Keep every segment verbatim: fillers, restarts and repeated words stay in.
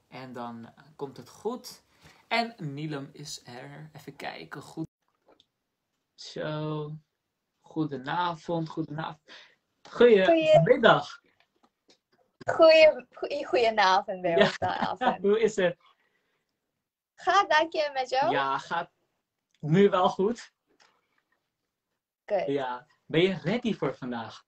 En dan uh, komt het goed. En Nilem is er. Even kijken. Goed. Zo. Goedenavond. Goedenavond. Goedemiddag. Goeie, goeie, goedenavond bij Ja. ons de avond. Hoe is het? Gaat dank je met jou? Ja, gaat nu wel goed. Good. Ja. Ben je ready voor vandaag?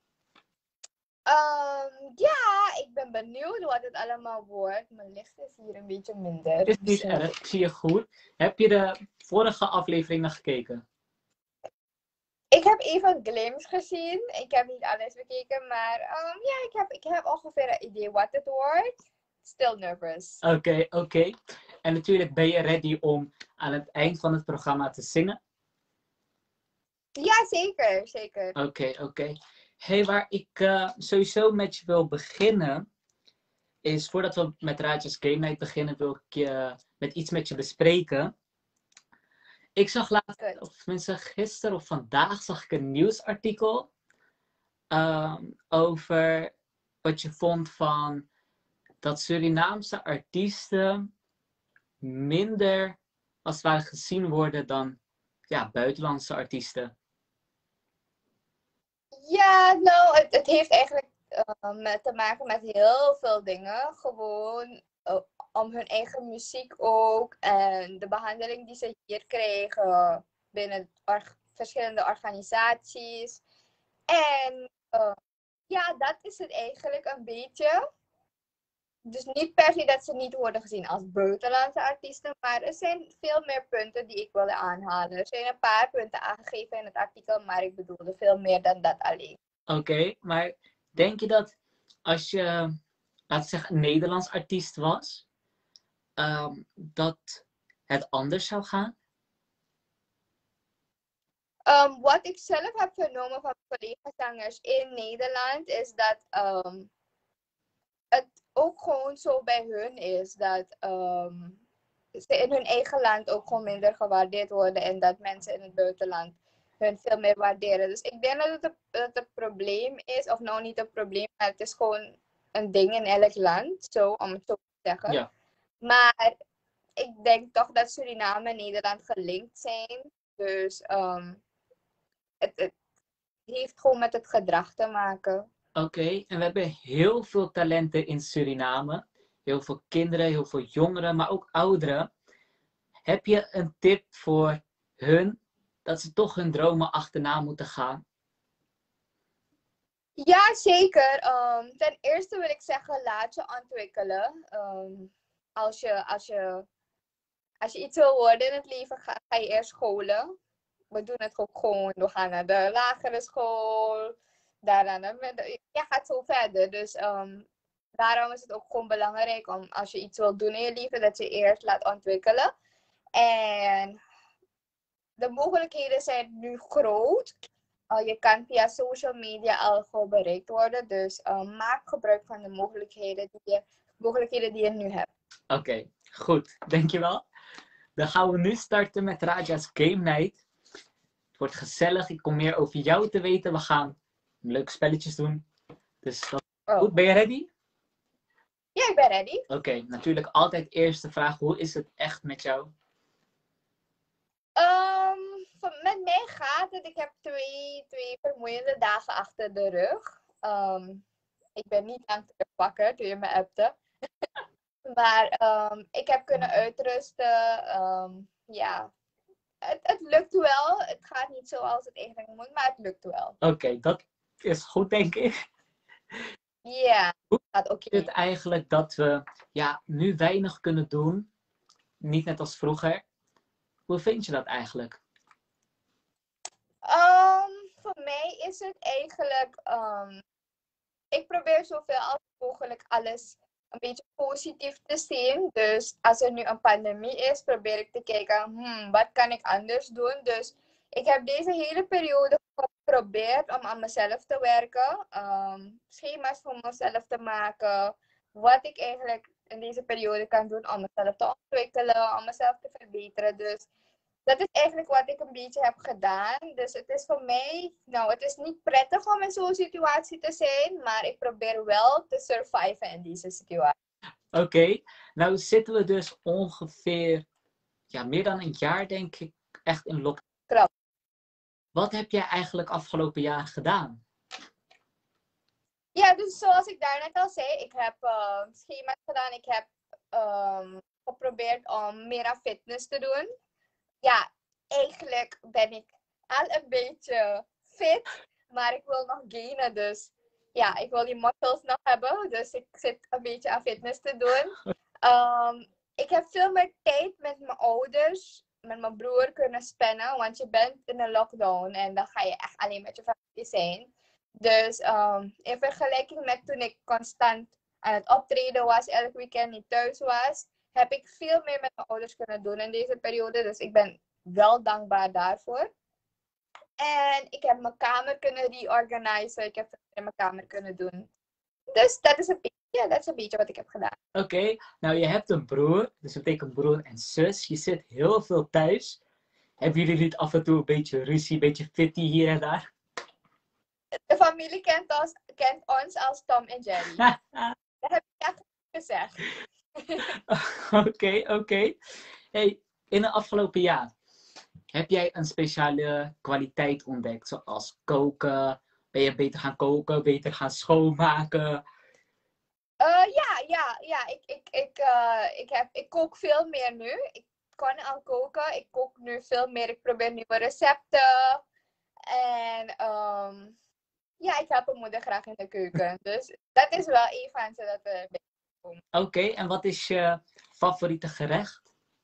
Um, ja, ik ben benieuwd wat het allemaal wordt. Mijn licht is hier een beetje minder. Is niet erg, ik zie je goed. Heb je de vorige afleveringen gekeken? Ik heb even een glimpse gezien. Ik heb niet alles bekeken, maar um, ja, ik heb, ik heb ongeveer een idee wat het wordt. Still nervous. Oké, okay, oké. Okay. En natuurlijk ben je ready om aan het eind van het programma te zingen? Ja, zeker, zeker. Oké, okay, oké. Okay. Hey, waar ik uh, sowieso met je wil beginnen, is voordat we met Raja's Game Night beginnen, wil ik je met iets met je bespreken. Ik zag laatst, Good. of tenminste gisteren of vandaag, zag ik een nieuwsartikel um, over wat je vond van dat Surinaamse artiesten minder als het ware gezien worden dan ja, buitenlandse artiesten. Ja, nou, het, het heeft eigenlijk uh, te maken met heel veel dingen. Gewoon uh, om hun eigen muziek ook. En de behandeling die ze hier krijgen binnen or- verschillende organisaties. En uh, ja, dat is het eigenlijk een beetje. Dus niet per se dat ze niet worden gezien als buitenlandse artiesten, maar er zijn veel meer punten die ik wilde aanhalen. Er zijn een paar punten aangegeven in het artikel, maar ik bedoelde veel meer dan dat alleen. Oké, okay, maar denk je dat als je, laten we zeggen, een Nederlands artiest was, um, dat het anders zou gaan? Um, wat ik zelf heb vernomen van collega-zangers in Nederland is dat um, het ook gewoon zo bij hun is dat um, ze in hun eigen land ook gewoon minder gewaardeerd worden en dat mensen in het buitenland hun veel meer waarderen. Dus ik denk dat het, een, dat het een probleem is, of nou niet een probleem, maar het is gewoon een ding in elk land, zo, om het zo te zeggen. Ja. Maar ik denk toch dat Suriname en Nederland gelinkt zijn. Dus um, het, het heeft gewoon met het gedrag te maken. Oké, okay, en we hebben heel veel talenten in Suriname. Heel veel kinderen, heel veel jongeren, maar ook ouderen. Heb je een tip voor hun dat ze toch hun dromen achterna moeten gaan? Ja, zeker. Um, ten eerste wil ik zeggen, laat je ontwikkelen. Um, als, je, als, je, als je iets wil worden in het leven, ga, ga je eerst scholen. We doen het ook gewoon. We gaan naar de lagere school. Daarna de, ja, gaat zo verder. Dus um, daarom is het ook gewoon belangrijk om, als je iets wil doen in je leven, dat je eerst laat ontwikkelen. En de mogelijkheden zijn nu groot. Uh, je kan via social media al gewoon bereikt worden. Dus uh, maak gebruik van de mogelijkheden die je, mogelijkheden die je nu hebt. Oké, okay, goed. Dankjewel. Dan gaan we nu starten met Raja's Game Night. Het wordt gezellig. Ik kom meer over jou te weten. We gaan leuke spelletjes doen. Dus dat is oh. goed. Ben je ready? Ja, ik ben ready. Oké, okay, natuurlijk altijd eerste vraag. Hoe is het echt met jou? Um, met mij gaat het. Ik heb twee, twee vermoeiende dagen achter de rug. Um, ik ben niet lang terug wakker toen je me appte. Maar um, ik heb kunnen uitrusten. Um, ja, het, het lukt wel. Het gaat niet zoals het eigenlijk moet, maar het lukt wel. Oké, okay, dat is goed, denk ik. Ja, hoe gaat oké. Is het eigenlijk dat we ja, nu weinig kunnen doen? Niet net als vroeger. Hoe vind je dat eigenlijk? Um, voor mij is het eigenlijk... Um, ik probeer zoveel als mogelijk alles een beetje positief te zien. Dus als er nu een pandemie is, probeer ik te kijken, hmm, wat kan ik anders doen? Dus ik heb deze hele periode geprobeerd om aan mezelf te werken. Um, schema's voor mezelf te maken. Wat ik eigenlijk in deze periode kan doen om mezelf te ontwikkelen, om mezelf te verbeteren. Dus dat is eigenlijk wat ik een beetje heb gedaan. Dus het is voor mij, nou, het is niet prettig om in zo'n situatie te zijn, maar ik probeer wel te surviven in deze situatie. Oké, okay. Nou zitten we dus ongeveer, ja, meer dan een jaar denk ik, echt in lockdown. Klopt. Wat heb jij eigenlijk afgelopen jaar gedaan? Ja, dus zoals ik daarnet al zei, ik heb uh, schema's gedaan. Ik heb um, geprobeerd om meer aan fitness te doen. Ja, eigenlijk ben ik al een beetje fit, maar ik wil nog gainen. Dus ja, ik wil die muscles nog hebben. Dus ik zit een beetje aan fitness te doen. Um, ik heb veel meer tijd met mijn ouders, met mijn broer kunnen spenden. Want je bent in een lockdown en dan ga je echt alleen met je familie zijn. Dus um, in vergelijking met toen ik constant aan het optreden was, elk weekend niet thuis was, heb ik veel meer met mijn ouders kunnen doen in deze periode. Dus ik ben wel dankbaar daarvoor. En ik heb mijn kamer kunnen reorganiseren. Ik heb het in mijn kamer kunnen doen. Dus dat is een beetje, ja, dat is een beetje wat ik heb gedaan. Oké, okay, nou je hebt een broer, dus dat betekent broer en zus. Je zit heel veel thuis. Hebben jullie niet af en toe een beetje ruzie, een beetje fitty hier en daar? De familie kent ons, kent ons als Tom en Jerry. Dat heb ik echt gezegd. Oké, oké. Okay, okay. Hey, in het afgelopen jaar, heb jij een speciale kwaliteit ontdekt? Zoals koken? Ben je beter gaan koken? Beter gaan schoonmaken? Uh, ja, ja, ja. Ik, ik, ik, uh, ik, heb, ik kook veel meer nu. Ik kan al koken. Ik kook nu veel meer. Ik probeer nieuwe recepten. En um, ja, ik help mijn moeder graag in de keuken. Dus dat is wel een van ze dat we doen. Oké, okay, en wat is je favoriete gerecht?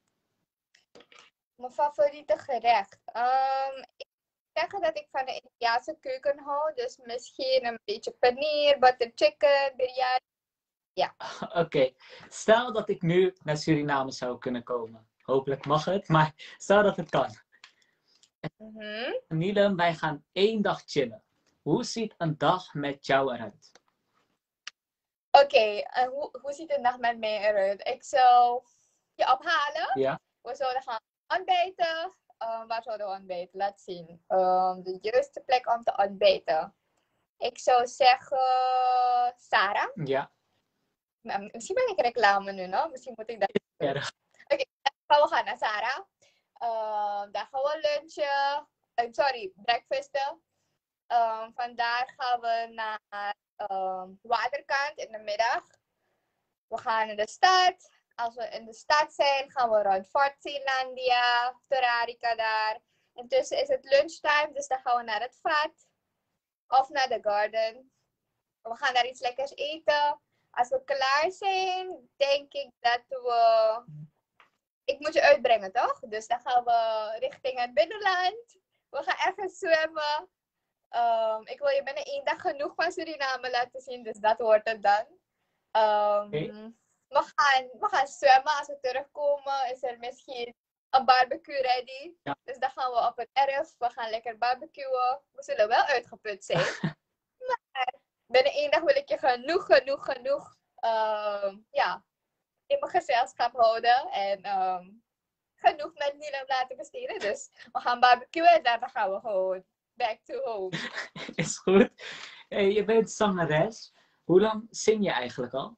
Mijn favoriete gerecht? Um, ik moet zeggen dat ik van de Indiase keuken hou. Dus misschien een beetje paneer, butter chicken, biryani. Ja. Oké, okay. Stel dat ik nu naar Suriname zou kunnen komen. Hopelijk mag het, maar stel dat het kan. Mm-hmm. Nilem, wij gaan één dag chillen. Hoe ziet een dag met jou eruit? Oké, okay, uh, hoe, hoe ziet een dag met mij eruit? Ik zou je ophalen. Ja. We zouden gaan ontbijten. Uh, waar zouden we ontbijten? Laat zien. Um, de juiste plek om te ontbijten. Ik zou zeggen Sarah. Ja. Nou, misschien ben ik reclame nu, no? Misschien moet ik dat doen. Erg. Oké, okay, dan gaan we gaan naar Sarah. Uh, daar gaan we lunchen. Uh, sorry, breakfasten. Um, vandaar gaan we naar um, Waterkant in de middag. We gaan naar de stad. Als we in de stad zijn, gaan we rond Fort Zeelandia, Terrarica daar. Intussen is het lunchtime, dus dan gaan we naar het vat. Of naar de garden. We gaan daar iets lekkers eten. Als we klaar zijn, denk ik dat we... Ik moet je uitbrengen, toch? Dus dan gaan we richting het binnenland. We gaan even zwemmen. Um, ik wil je binnen één dag genoeg van Suriname laten zien, dus dat wordt het dan. Um, okay. we, gaan, we gaan zwemmen. Als we terugkomen, is er misschien een barbecue ready. Ja. Dus dan gaan we op het erf. We gaan lekker barbecuen. We zullen wel uitgeput zijn. Maar binnen één dag wil ik je genoeg, genoeg, genoeg um, ja, in mijn gezelschap houden. En um, genoeg met Nilem laten besteden. Dus we gaan barbecuen en daarna gaan we gewoon back to home. Is goed. Hey, je bent zangeres. Hoe lang zing je eigenlijk al?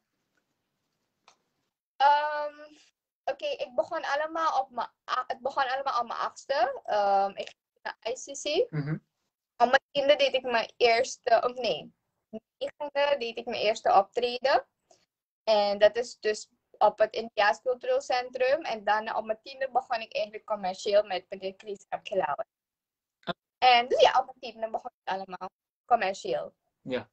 Um, Oké, okay, ik begon allemaal op mijn... Het begon allemaal op mijn achtste. Um, ik ging naar I C C. Mm-hmm. Op mijn tiende deed ik mijn eerste... Of nee. negende deed ik mijn eerste optreden. En dat is dus op het Indiaas Cultureel Centrum. En dan op mijn tiende begon ik eigenlijk commercieel met meneer Chris Abgelauer. En dus ja, op mijn tiende begon ik allemaal commercieel. Ja.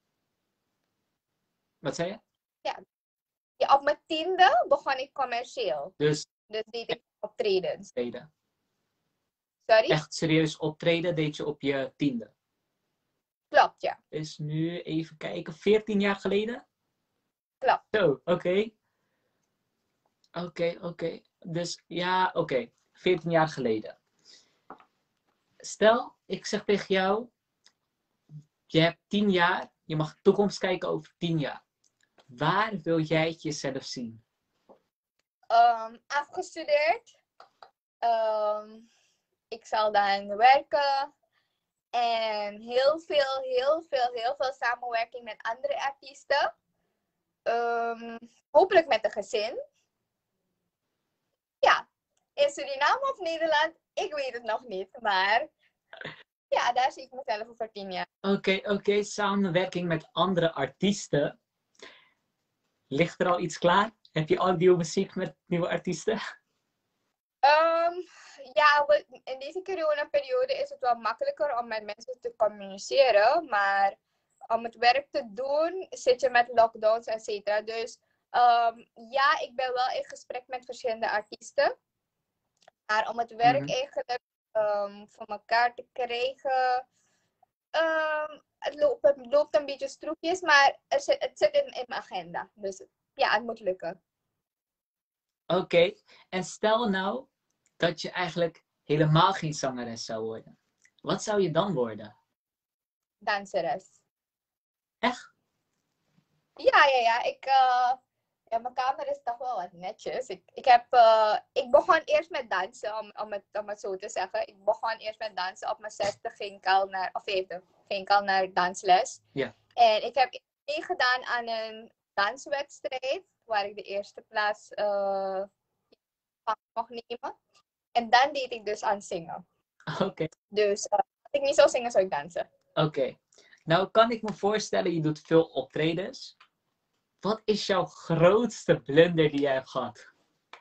Wat zei je? Ja. Ja, op mijn tiende begon ik commercieel. Dus, dus deed ik optredens. Optreden. Sorry? Echt serieus optreden deed je op je tiende? Klopt, ja. Is nu even kijken, veertien jaar geleden? Klopt. Zo, oké. Okay. Oké, okay, oké. Okay. Dus ja, oké. Okay. veertien jaar geleden. Stel, ik zeg tegen jou, je hebt tien jaar, je mag toekomst kijken over tien jaar. Waar wil jij het jezelf zien? Um, afgestudeerd. Um, ik zal dan werken. En heel veel, heel veel, heel veel samenwerking met andere artiesten. Um, hopelijk met een gezin. Ja, in Suriname of Nederland, ik weet het nog niet. Maar ja, daar zie ik mezelf over tien jaar. Oké, okay, oké. Okay. Samenwerking met andere artiesten. Ligt er al iets klaar? Heb je al nieuwe muziek met nieuwe artiesten? Um, ja, in deze coronaperiode is het wel makkelijker om met mensen te communiceren. Maar om het werk te doen, zit je met lockdowns, et cetera. Dus um, ja, ik ben wel in gesprek met verschillende artiesten. Maar om het werk Mm-hmm. eigenlijk um, voor elkaar te krijgen, um, het, loopt, het loopt een beetje stroefjes, maar het zit, het zit in, in mijn agenda. Dus ja, het moet lukken. Oké, okay. En stel nou dat je eigenlijk helemaal geen zangeres zou worden. Wat zou je dan worden? Danseres. Echt? Ja, ja, ja. Ik, uh, ja, mijn kamer is toch wel wat netjes. Ik, ik, heb, uh, ik begon eerst met dansen, om, om, het, om het zo te zeggen. Ik begon eerst met dansen. Op mijn zesde ging ik al naar, of vijfde, ging ik al naar dansles. Ja. En ik heb meegedaan aan een danswedstrijd, waar ik de eerste plaats uh, van mocht nemen. En dan deed ik dus aan zingen. Oké. Okay. Dus uh, als ik niet zou zingen, zou ik dansen. Oké. Okay. Nou kan ik me voorstellen, je doet veel optredens. Wat is jouw grootste blunder die jij hebt gehad?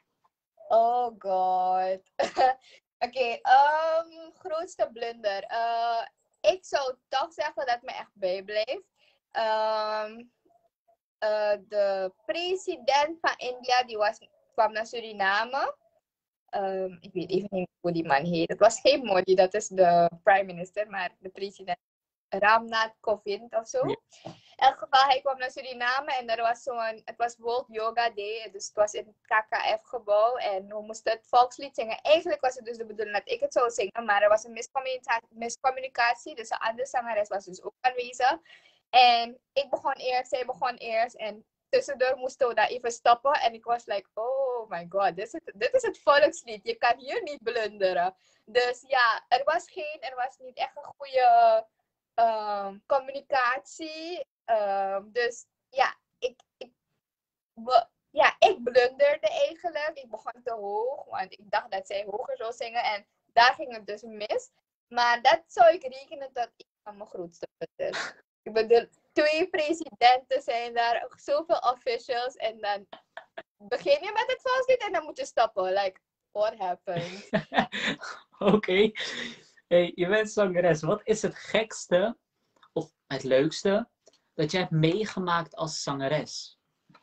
Oh god. Oké, okay, um, grootste blunder. Uh, ik zou toch zeggen dat me echt bijblijft. Um, uh, de president van India die was, kwam naar Suriname. Um, ik weet even niet hoe die man heet. Het was geen Modi, dat is de prime minister, maar de president. Ramnath Kovind of zo. Ja. In elk geval, hij kwam naar Suriname en er was zo'n, het was World Yoga Day, dus het was in het K K F-gebouw en we moesten het volkslied zingen. Eigenlijk was het dus de bedoeling dat ik het zou zingen, maar er was een miscommunicatie, miscommunicatie dus een andere zangeres was dus ook aanwezig. En ik begon eerst, zij begon eerst en tussendoor moesten we daar even stoppen en ik was like, oh my god, dit is het, dit is het volkslied, je kan hier niet blunderen. Dus ja, er was geen, er was niet echt een goede Um, communicatie. Um, dus ja, ik, ik, we, ja, ik blunderde eigenlijk. Ik begon te hoog, want ik dacht dat zij hoger zou zingen. En daar ging het dus mis. Maar dat zou ik rekenen tot een van mijn grootste punten. Ik bedoel, twee presidenten zijn daar, zoveel officials. En dan begin je met het volkslied en dan moet je stoppen. Like, what happened? Oké. Okay. Hey, je bent zangeres. Wat is het gekste of het leukste dat je hebt meegemaakt als zangeres?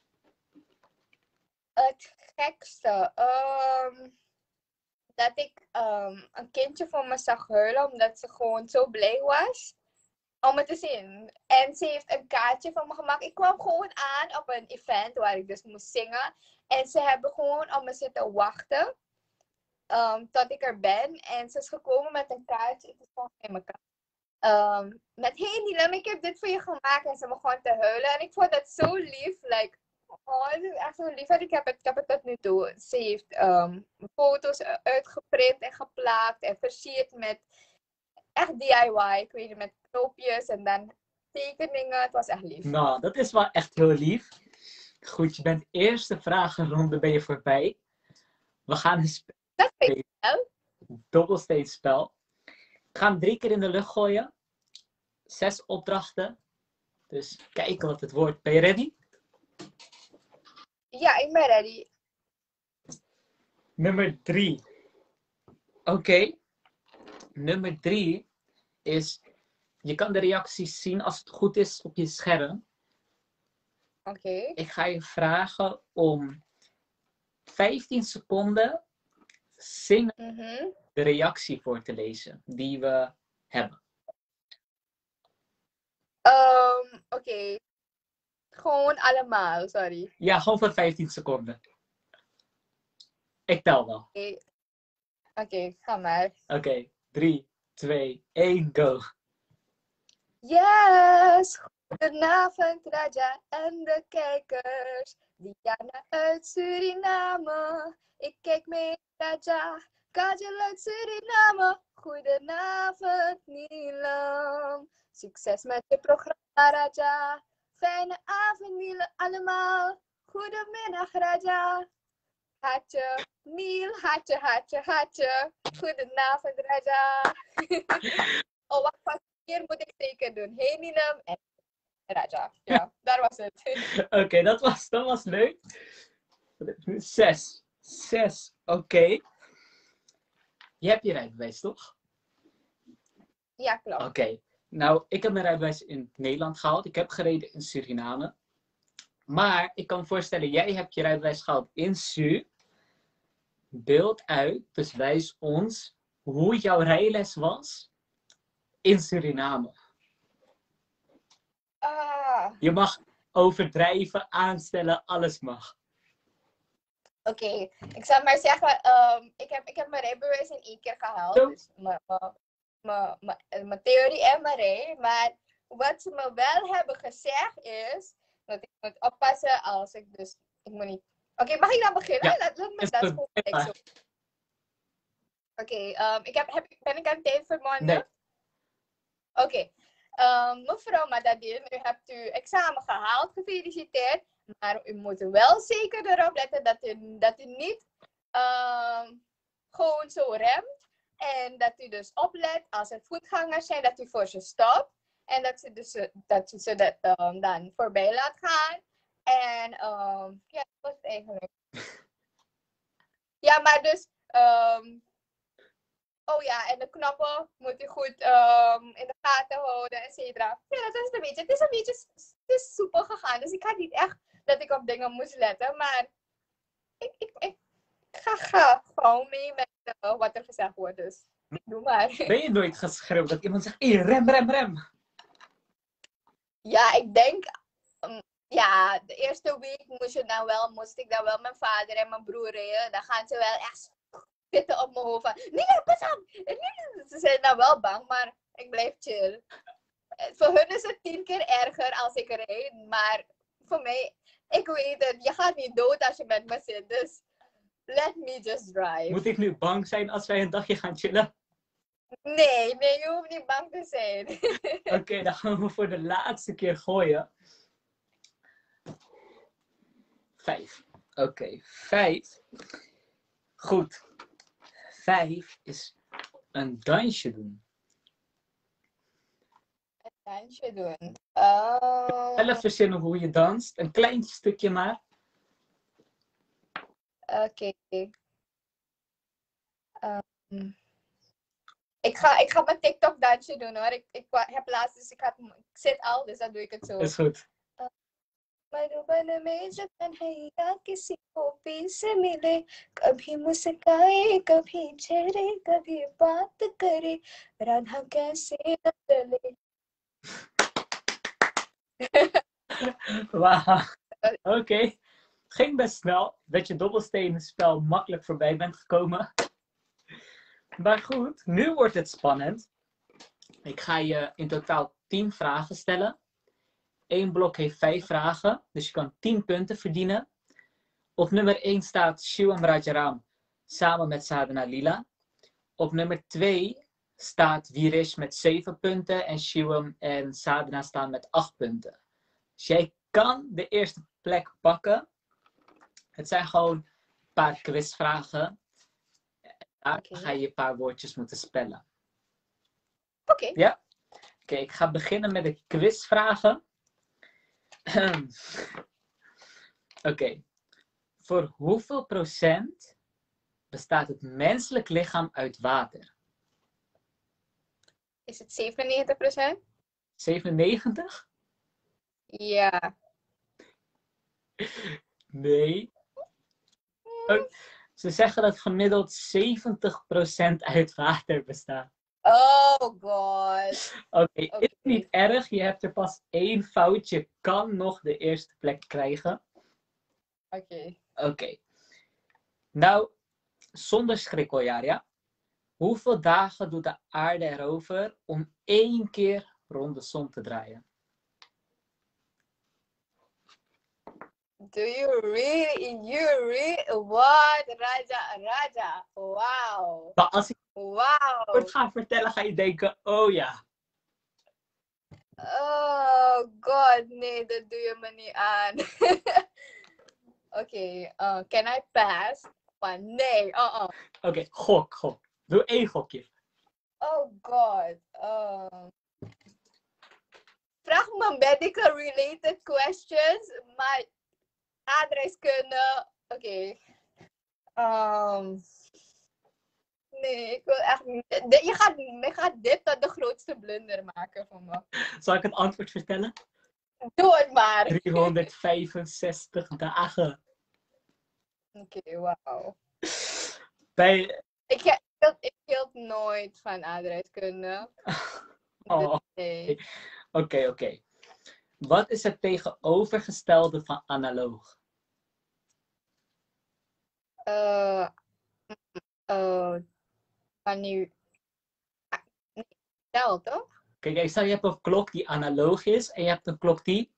Het gekste? Um, dat ik um, een kindje voor me zag huilen omdat ze gewoon zo blij was om het te zien. En ze heeft een kaartje van me gemaakt. Ik kwam gewoon aan op een event waar ik dus moest zingen. En ze hebben gewoon op me zitten wachten um, tot ik er ben. En ze is gekomen met een kaartje. Het is gewoon in mijn kaart. Um, met hey Nilam, ik heb dit voor je gemaakt. En ze begon te huilen. En ik vond dat zo lief. Like, oh, het is echt zo lief. En ik heb het, ik heb het tot nu toe. Ze heeft um, foto's uitgeprint en geplakt. En versierd met echt D I Y. Ik weet niet, met knoopjes en dan tekeningen. Het was echt lief. Nou, dat is wel echt heel lief. Goed, je bent eerste vragenronde ben je voorbij. We gaan een spel. Dat vind ik wel. Dobbelsteenspel. We gaan drie keer in de lucht gooien. Zes opdrachten. Dus kijken wat het wordt. Ben je ready? Ja, ik ben ready. Nummer drie. Oké. Okay. Nummer drie is... Je kan de reacties zien als het goed is op je scherm. Oké. Okay. Ik ga je vragen om vijftien seconden zingen Mm-hmm. de reactie voor te lezen die we hebben. Um, Oké. Okay. Gewoon allemaal, sorry. Ja, gewoon voor vijftien seconden. Ik tel wel. Oké, okay. Okay, ga maar. Oké, okay. drie, twee, één, go. Yes! Goedenavond, Raja en de kijkers. Diana uit Suriname. Ik kijk mee, Raja. Kajal uit Suriname. Goedenavond, Nilam. Succes met je programma, Raja. Fijne avond, Nilam, allemaal. Goedemiddag, Raja. Hartje. Neil, hartje, hartje, hartje. Goedenavond, Raja. Oh, wacht, wacht. Hier moet ik zeker doen. Hey, Ninem en Raja. Ja, daar was het. Oké, okay, dat, was, dat was leuk. Zes. Zes, oké. Okay. Je hebt je rijbewijs, toch? Ja, klopt. Oké. Okay. Nou, ik heb mijn rijbewijs in Nederland gehaald. Ik heb gereden in Suriname. Maar ik kan me voorstellen, jij hebt je rijbewijs gehaald in Su. Beeld uit, dus wijs ons hoe jouw rijles was in Suriname. Ah. Je mag overdrijven, aanstellen, alles mag. Oké, okay. Ik zal maar zeggen, um, ik, heb, ik heb mijn rijbewijs in één keer gehaald. Zo. Dus mijn theorie en mijn rij. Maar wat ze me wel hebben gezegd is, dat ik moet oppassen als ik dus, ik moet niet... Oké, okay, mag ik dan beginnen? Ja, laat, laat me dat gewoon zo. Oké, okay, um, ik heb, heb, ben ik aan tijd vermonden? Nee. Oké. Okay. Um, mevrouw Madadin, u hebt uw examen gehaald, gefeliciteerd. Maar u moet wel zeker erop letten dat u, dat u niet um, gewoon zo remt. En dat u dus oplet als er voetgangers zijn, dat u voor ze stopt. En dat ze, dus, dat ze dat um, dan voorbij laat gaan. En um, ja, dat was het eigenlijk. Ja, maar dus... Um, Oh ja, en de knoppen moet u goed um, in de gaten houden, et cetera. Ja, dat is het een beetje. Het is een beetje het is soepel gegaan. Dus ik had niet echt dat ik op dingen moest letten. Maar ik, ik, ik ga, ga gewoon mee met uh, wat er gezegd wordt. Dus doe maar. Ben je nooit geschreeuwd dat iemand zegt, hey, rem, rem, rem? Ja, ik denk... Um, ja, de eerste week moest, je dan wel, moest ik dan wel mijn vader en mijn broer rijden. Dan gaan ze wel echt... zitten op mijn hoofd van, nee, pas op! Ze zijn nou wel bang, maar ik blijf chill. Voor hun is het tien keer erger als ik rijd, maar voor mij, ik weet het, je gaat niet dood als je met me zit, dus let me just drive. Moet ik nu bang zijn als wij een dagje gaan chillen? Nee, nee, je hoeft niet bang te zijn. Oké, okay, dan gaan we voor de laatste keer gooien. Vijf. Oké, okay, vijf. Goed. Vijf is een dansje doen. Een dansje doen. Oh. Zelf verzinnen hoe je danst. Een klein stukje maar. Oké. Okay. Um, ik, ga, ik ga mijn TikTok dansje doen hoor. Ik, ik heb laatst, dus ik, had, ik zit al, dus dan doe ik het zo. Is goed. Madhuban में जब कन्हैया किसी गोपी से मिले कभी मुस्काए कभी चेहरे कभी बात करे राधा कैसे न चले. Wauw. Oké. Okay. Ging best snel. Dat je dobbelstenen spel makkelijk voorbij bent gekomen. Maar goed, nu wordt het spannend. Ik ga je in totaal tien vragen stellen. Eén blok heeft vijf vragen, dus je kan tien punten verdienen. Op nummer één staat Shivam Rajaram samen met Sadhana Lila. Op nummer twee staat Virish met zeven punten en Shivam en Sadhana staan met acht punten. Dus jij kan de eerste plek pakken. Het zijn gewoon een paar quizvragen. Daar Okay. ga je een paar woordjes moeten spellen. Oké. Okay. Ja? Oké, okay, ik ga beginnen met de quizvragen. Oké. Okay. Voor hoeveel procent bestaat het menselijk lichaam uit water? Is het zevenennegentig procent? zevenennegentig? Ja. Nee. Oh, ze zeggen dat gemiddeld zeventig procent uit water bestaat. Oh god. Oké, okay, Okay. is niet erg. Je hebt er pas één fout. Je kan nog de eerste plek krijgen. Oké. Okay. Oké. Okay. Nou, zonder schrikkeljaar, ja? Hoeveel dagen doet de aarde erover om één keer rond de zon te draaien? Do you really, you really, what? Raja, Raja, wauw. Maar als ik Wauw. het ga vertellen, ga je denken, oh ja. Oh god, nee, dat doe je me niet aan. Oké, uh, can I pass? Maar nee, uh-uh. Oké, okay, gok, gok. Doe één gokje. Oh god. Um, vraag me medical related questions, maar aardrijkskunde. Oké. Okay. Um, nee, ik wil echt niet. Je gaat, je gaat dit tot de grootste blunder maken van me. Zal ik het antwoord vertellen? Doe het maar. driehonderdvijfenzestig dagen. Oké, okay, wauw. Bij... Ik, ik, ik hield nooit van aardrijkskunde. Oh, dus nee. Oké, okay, oké. Okay. Wat is het tegenovergestelde van analoog? Uh, uh, van nu. Stel, toch? Kijk, stel je hebt een klok die analoog is en je hebt een klok die...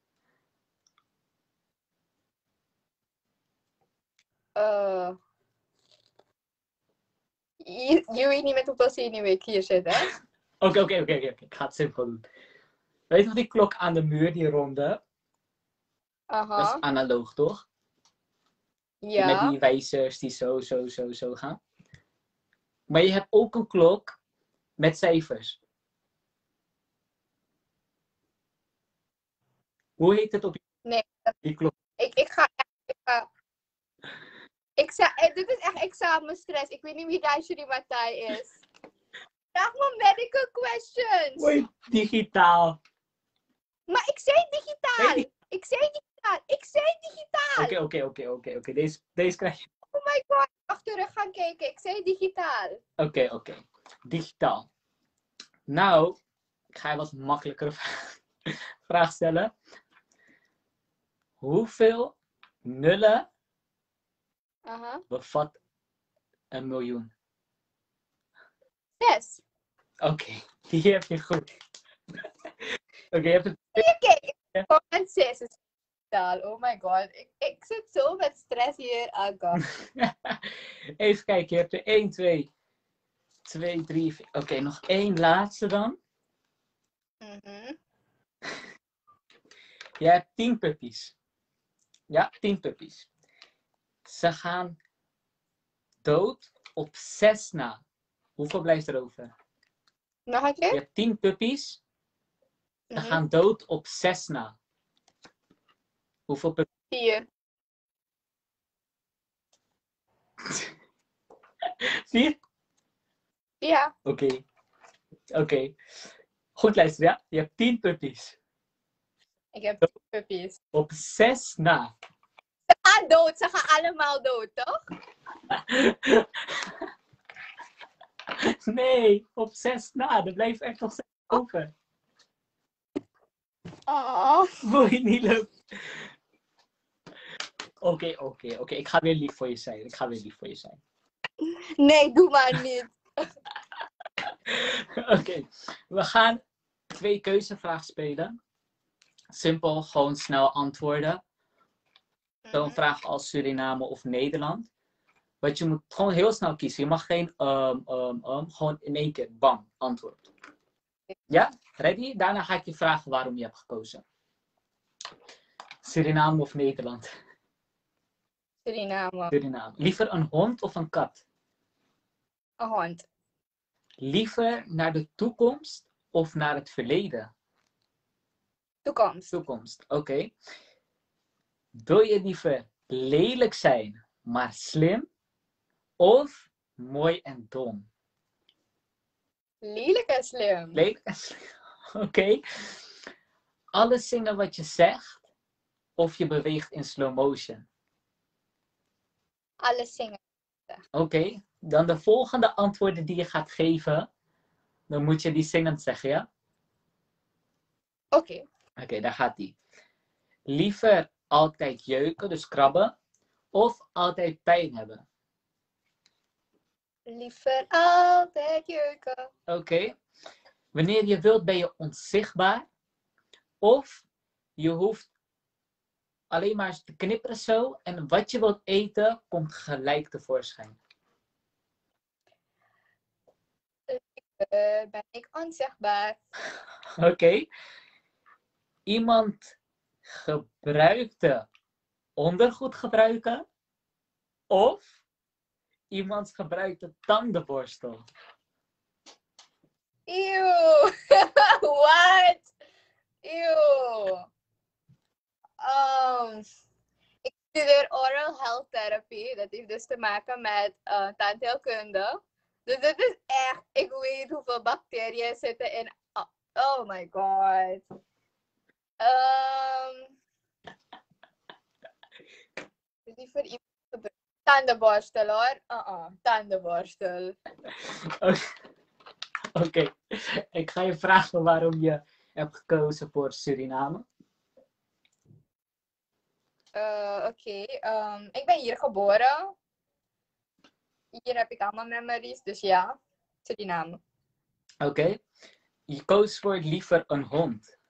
Uh, je, je weet niet met hoeveel zenuwen ik hier zit, hè? Oké, oké, oké. Ik ga het simpel doen. Weet je nog die klok aan de muur, die ronde? Aha. Dat is analoog, toch? Ja. Met die wijzers die zo, zo, zo, zo gaan. Maar je hebt ook een klok met cijfers. Hoe heet het op Nee. die klok? Ik, ik ga... Ik ga... Ik zeg, dit is echt examenstress. Ik weet niet wie Daisuri Matai is. Vraag me medical questions. Mooi, digitaal. Maar ik zei digitaal. Nee, ik zei digitaal. Ik zei digitaal. Oké, oké, oké, oké, oké. Deze, deze krijg je. Oh my god. Wacht, terug gaan kijken. Ik zei digitaal. Oké, okay, oké. Okay. Digitaal. Nou, ik ga je wat makkelijkere vraag stellen. Hoeveel nullen Aha. bevat een miljoen? Zes. Oké, okay, die heb je goed. Oké, okay, je hebt het... Kijk, comment zes is digitaal. Oh my god. Ik, ik zit zo met stress hier. Oh god. Even kijken, je hebt er één, twee, twee, drie, vier. Oké, okay, nog één laatste dan. Mm-hmm. Je hebt tien puppies. Ja, tien puppies. Ze gaan dood op zes na. Hoeveel blijft er over? Nog een keer? Je hebt tien puppies. Ze Mm-hmm. gaan dood op zes na. Hoeveel puppies? Vier. Vier? Ja. Oké. Okay. Oké. Okay. Goed luisteren, ja? Je hebt tien puppies. Ik heb tien puppies. Op zes na. Ze gaan dood. Ze gaan allemaal dood, toch? Nee, op zes na. Er blijft echt nog zes over. Oh. Wil je niet lukt? Oké, okay, oké, okay, oké. Okay. Ik ga weer lief voor je zijn. Ik ga weer lief voor je zijn. Nee, doe maar niet. Oké, okay. We gaan twee keuzevragen spelen. Simpel, gewoon snel antwoorden. Zo'n mm-hmm. vraag als Suriname of Nederland. Want je moet gewoon heel snel kiezen. Je mag geen, um, um, um, gewoon in één keer, bam, antwoord. Ja? Ready? Daarna ga ik je vragen waarom je hebt gekozen. Suriname of Nederland? Suriname. Suriname. Liever een hond of een kat? Een hond. Liever naar de toekomst of naar het verleden? Toekomst. Toekomst, oké. Okay. Wil je liever lelijk zijn, maar slim? Of mooi en dom? Lelijk en slim. Lelijk en slim, oké. Okay. Alles zingen wat je zegt of je beweegt in slow motion? Alles zingen. Oké, okay. Dan de volgende antwoorden die je gaat geven, dan moet je die zingend zeggen, ja? Oké. Okay. Oké, okay, daar gaat die. Liever altijd jeuken, dus krabben, of altijd pijn hebben? Liever altijd jeuken. Oké. Okay. Wanneer je wilt ben je onzichtbaar, of je hoeft alleen maar te knipperen zo en wat je wilt eten komt gelijk tevoorschijn. Uh, ben ik onzichtbaar. Oké. Okay. Iemand gebruikte ondergoed gebruiken of iemands gebruikte tandenborstel? Ew. What? Ew. Um, ik studeer oral health therapy. Dat heeft dus te maken met uh, tandheelkunde. Dus dit is echt, ik weet hoeveel bacteriën zitten in. Oh, oh my god. Um, die voor iemand gebruikt. Tandenborstel hoor. Uh-uh, tandenborstel. Oké, okay. Ik ga je vragen waarom je hebt gekozen voor Suriname. Uh, Oké, okay. um, ik ben hier geboren. Hier heb ik allemaal memories, dus ja, Suriname. Oké, okay. Je koos voor liever een hond.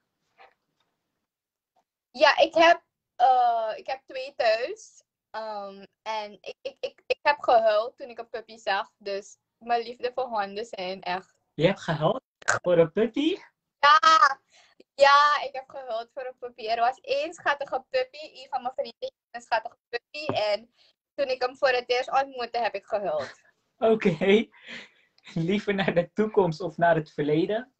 Ja, ik heb, uh, ik heb twee thuis. Um, en ik, ik, ik, ik heb gehuild toen ik een puppy zag. Dus mijn liefde voor honden zijn echt. Je hebt gehuild voor een puppy? Ja, ja, ik heb gehuild voor een puppy. Er was één schattige puppy, een van mijn vrienden, een schattige puppy. En toen ik hem voor het eerst ontmoette, heb ik gehuild. Oké, okay. Liever naar de toekomst of naar het verleden?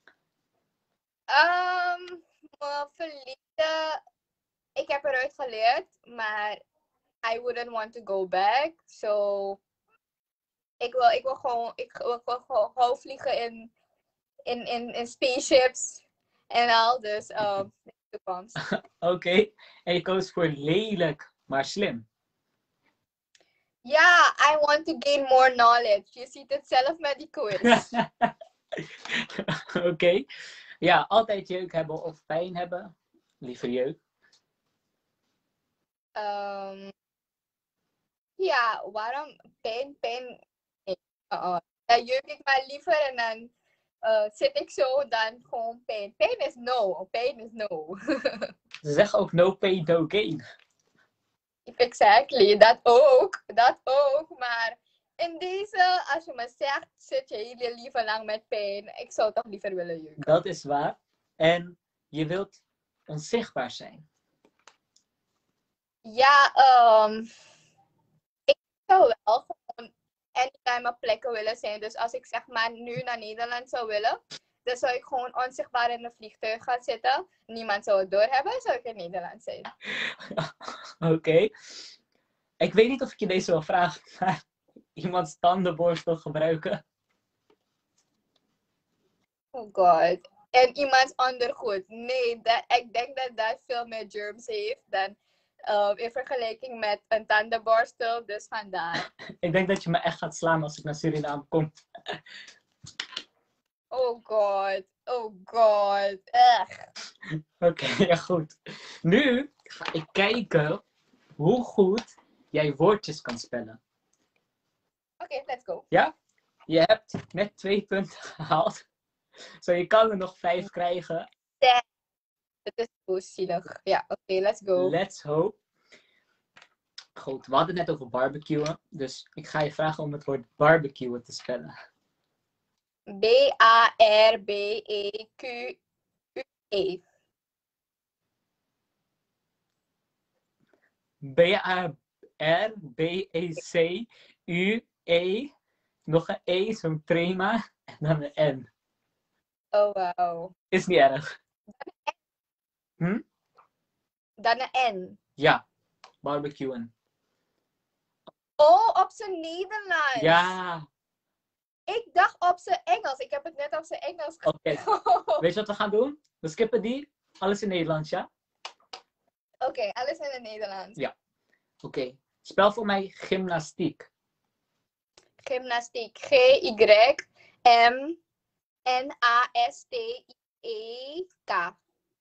Um, mijn verleden, ik heb eruit geleerd, maar I wouldn't want to go back. So, ik wil, ik wil gewoon, ik wil, ik wil gewoon, gewoon vliegen in, in, in, in spaceships en al. Dus, um, de toekomst. Oké, okay. En je koos voor lelijk, maar slim. Ja, I want to gain more knowledge. Je ziet het zelf met die quiz. Oké. Okay. Ja, altijd jeuk hebben of pijn hebben. Liever jeuk. Um, ja, waarom pijn, pijn? Nee. Uh-uh. Dan jeuk ik maar liever en dan uh, zit ik zo dan gewoon pijn. Pijn is no. Pijn is no. Ze zeggen ook no pain, no gain. Exactly, dat ook. Dat ook. Maar in deze, als je me zegt, zit je heel liever lang met pijn. Ik zou toch liever willen jeuken. Dat is waar. En je wilt onzichtbaar zijn. Ja, um, ik zou wel gewoon anytime op plekken willen zijn. Dus als ik zeg maar nu naar Nederland zou willen, dan zou ik gewoon onzichtbaar in een vliegtuig gaan zitten. Niemand zou het doorhebben, zou ik in Nederland zijn. Oké. Okay. Ik weet niet of ik je deze wil vragen, maar iemands tandenborstel gebruiken. Oh god. En iemands ondergoed. Nee, dat, ik denk dat dat veel meer germs heeft dan uh, in vergelijking met een tandenborstel. Dus vandaar. Ik denk dat je me echt gaat slaan als ik naar Suriname kom. Oh god. Oh god. Echt. Oké, okay, ja goed. Nu ga ik kijken hoe goed jij woordjes kan spellen. Oké, okay, let's go. Ja? Je hebt net twee punten gehaald. Zo, je kan er nog vijf krijgen. Dat is zo zielig. Ja, oké, okay, let's go. Let's hope. Goed, we hadden het net over barbecuen. Dus ik ga je vragen om het woord barbecuen te spellen. B A R B E Q U E. B A R B E C U E. Nog een E, zo'n trema. En dan een N. Oh, wow. Is niet erg. Hm? Dan een N. Ja, barbecuen. Oh, op zijn Nederlands. Ja. Ik dacht op zijn Engels. Ik heb het net op zijn Engels Oké. Okay. Weet je wat we gaan doen? We skippen die. Alles in Nederlands, ja? Oké, okay, alles in het Nederlands. Ja. Oké. Okay. Spel voor mij gymnastiek. Gymnastiek. G Y M N A S T I E K.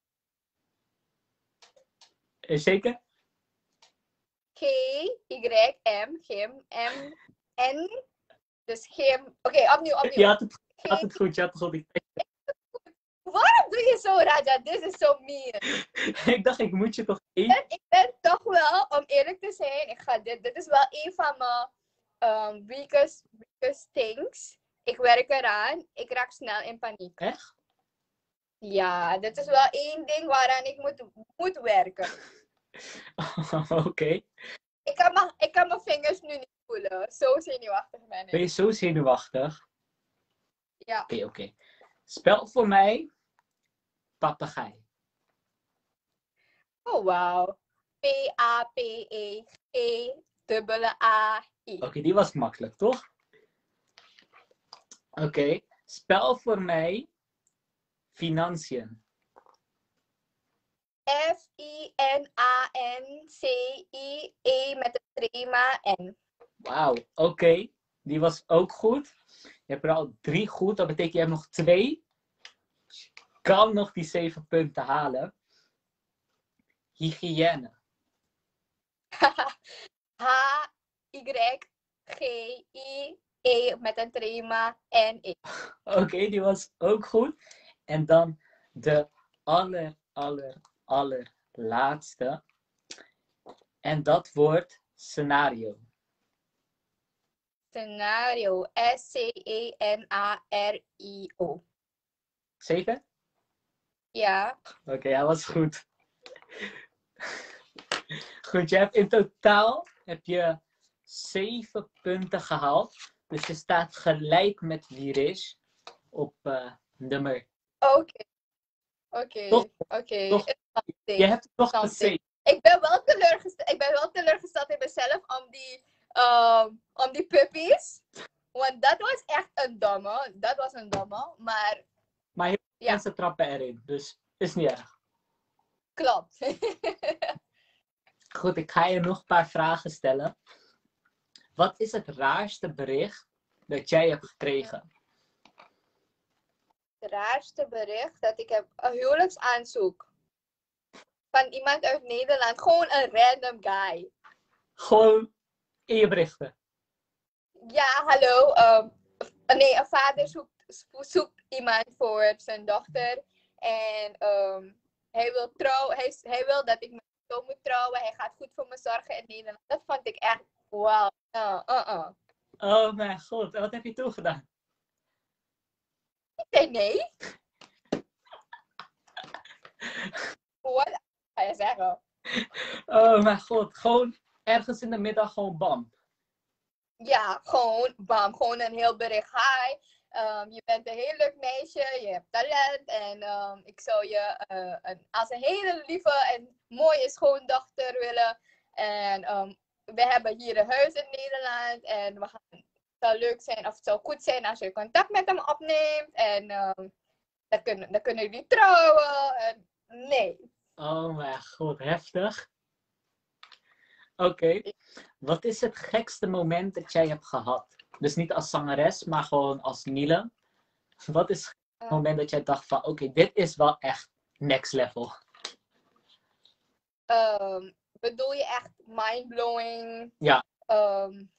Zeker? G Y M Gym M N. Dus gym. Oké, okay, opnieuw, opnieuw. Je had het, je had het goed, je had het goed. Waarom doe je zo, Raja? Dit is zo mean. Ik dacht, ik moet je toch eten. Ik ben toch wel, om eerlijk te zijn, ik ga dit, dit is wel een van mijn um, weakest, weakest things. Ik werk eraan. Ik raak snel in paniek. Echt? Ja, dit is wel één ding waaraan ik moet, moet werken. Oké. Ik kan, mijn, ik kan mijn vingers nu niet voelen. Zo zenuwachtig ben Ben je ik. zo zenuwachtig? Ja. Oké, oké. Spel voor mij papegaai. Oh, wauw. P A P E E dubbele A I. Oké, die was makkelijk, toch? Oké. Spel voor mij financiën. F I N A N C I E met een trema N. Wauw, oké. Die was ook goed. Je hebt er al drie goed. Dat betekent je hebt nog twee. Je kan nog die zeven punten halen. Hygiëne. H Y G I E met een trema N E. Oké, die was ook goed. En dan de aller, aller, allerlaatste. En dat wordt scenario. Scenario. S C E N A R I O. Zeker? Ja. Oké, okay, dat was goed. Goed, je hebt in totaal heb je zeven punten gehaald. Dus je staat gelijk met Wirish op uh, nummer. Oké. Oké. Oké. Je hebt het toch gezien. Ik ben wel teleurgesteld. Ik ben wel teleurgesteld in mezelf om die, um, om die puppies. Want dat was echt een domme. Dat was een domme. Maar. Maar heel veel ja. mensen trappen erin. Dus is niet erg. Klopt. Goed, ik ga je nog een paar vragen stellen. Wat is het raarste bericht dat jij hebt gekregen? Het raarste bericht dat ik heb. Een huwelijksaanzoek. Van iemand uit Nederland. Gewoon een random guy. Gewoon in je berichten? Ja, hallo. Um, nee, een vader zoekt, zoekt iemand voor zijn dochter. En um, hij, wil trouw, hij, hij wil dat ik met hem moet trouwen. Hij gaat goed voor me zorgen in Nederland. Dat vond ik echt, wauw. Uh, uh, uh. Oh mijn god, en wat heb je toen gedaan? Ik zei nee. Wat ga je zeggen? Oh mijn god, gewoon ergens in de middag gewoon bam. Ja, gewoon bam. Gewoon een heel bericht. Hi, um, je bent een heel leuk meisje. Je hebt talent. En um, ik zou je uh, een, als een hele lieve en mooie schoondochter willen. En um, we hebben hier een huis in Nederland. En we gaan, het zou leuk zijn of het zou goed zijn als je contact met hem opneemt. En um, dan, kunnen, dan kunnen jullie trouwen. En, nee. Oh mijn god, heftig. Oké, okay. Wat is het gekste moment dat jij hebt gehad? Dus niet als zangeres, maar gewoon als Niele. Wat is het moment dat jij dacht van, oké, okay, dit is wel echt next level? Um, bedoel je echt mindblowing? Ja. Um,